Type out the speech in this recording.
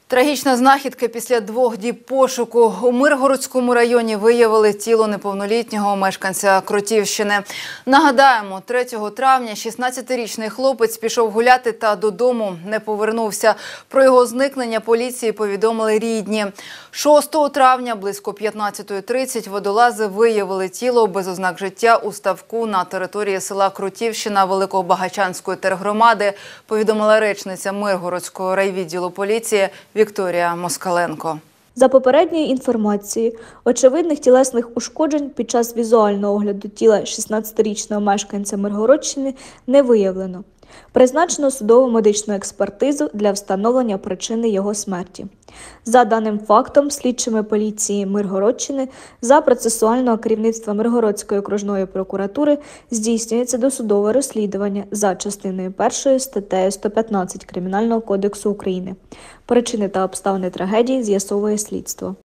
Трагічна знахідка після 2 діб пошуку. У Миргородському районі виявили тіло неповнолітнього мешканця Крутівщини. Нагадаємо, 3 травня 16-річний хлопець пішов гуляти та додому не повернувся. Про його зникнення поліції повідомили рідні. 6 травня близько 15:30 водолази виявили тіло без ознак життя у ставку на території села Крутівщина Великобагачанської тергромади, повідомила речниця Миргородського райвідділу поліції Вікторія Москаленко. За попередньою інформацією, очевидних тілесних ушкоджень під час візуального огляду тіла 16-річного мешканця Миргородщини не виявлено. Призначено судово-медичну експертизу для встановлення причини його смерті. За даним фактом, слідчими поліції Миргородщини за процесуального керівництва Миргородської окружної прокуратури здійснюється досудове розслідування за частиною 1 статтею 115 Кримінального кодексу України. Причини та обставини трагедії з'ясовує слідство.